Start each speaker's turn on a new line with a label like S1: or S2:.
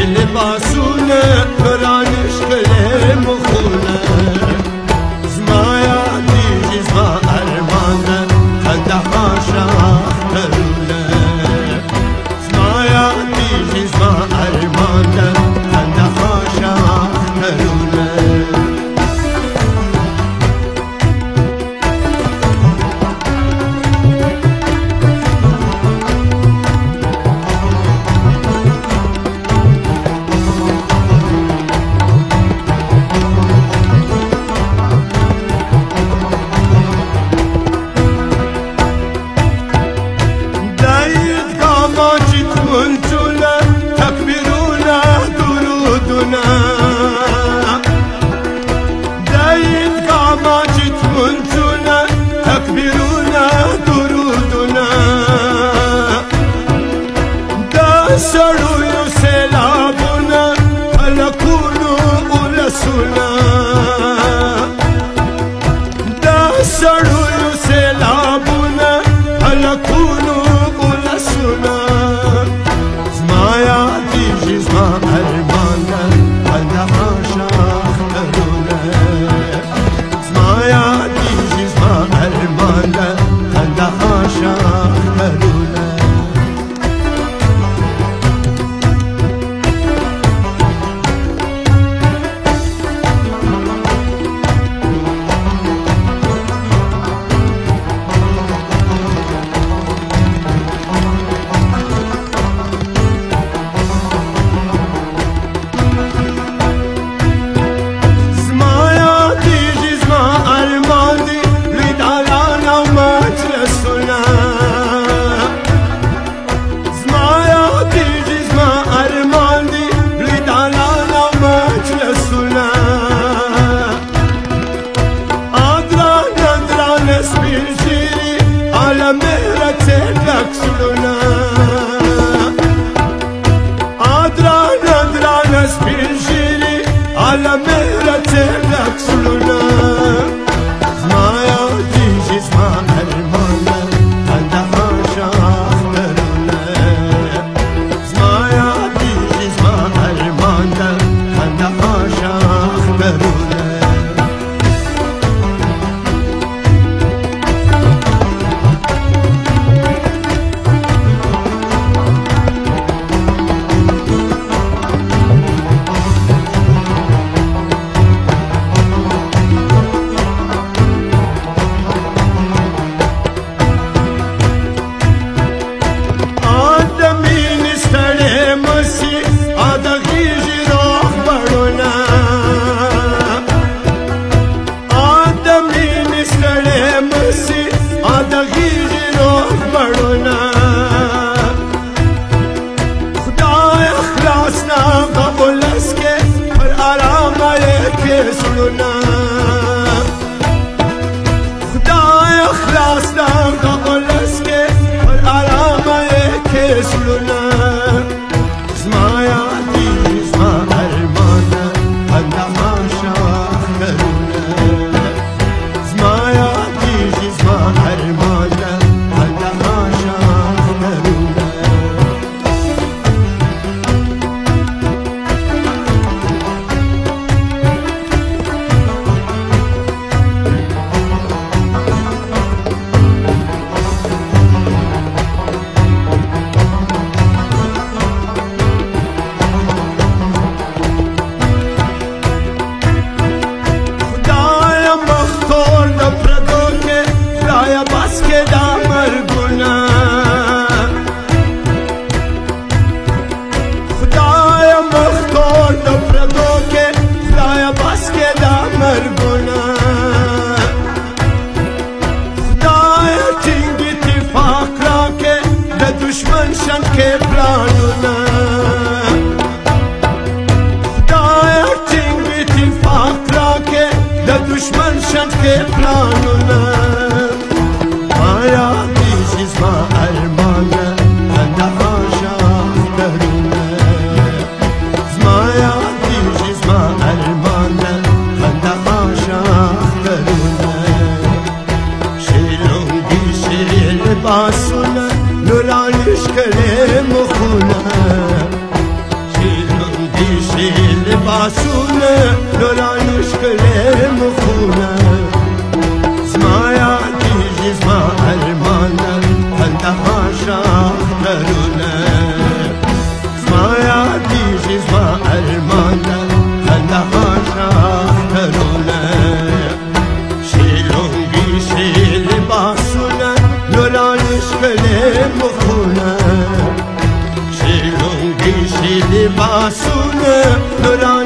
S1: لباسونه فرانش کلم خونه زمایا دیجی زما ارمانه خنده خاشاخ درونه زمایا دیجی زما ارمانه خنده خاشاخ درونه سرو سیلابونه هلکونو ولسونه دا سرو سیلابونه هلکونو ولسونه زما یادیږي زما ارمانه خنده خاشاخ درونه زما یادیږي زما ارمانه خنده خاشاخ درونه على مهرتك سلونا زما ياديجي زما ارمانه خنده خاشاخ درونه زما ياديجي زما ارمانه خنده خاشاخ درونه خدای اخلاص دار قبلس که پر آرامه که سلونا زما یادی زما ارمانه خنده خاشاخ درونه زما یادی زما ارمانه خنده خاشاخ درونه दुश्मन शन के प्राणों न माया दीजिए मा अरमान खंदा खाशाख करूँ माया لباسونه لولانش كلام خونه زمايا تيجي زما أرمانا هندها شاخترونه زمايا تيجي زما أرمانا هندها شاخترونه شيلونجي شيل لباسونه لولانش كلام خونه شيلونجي شيل لباسونه لولانش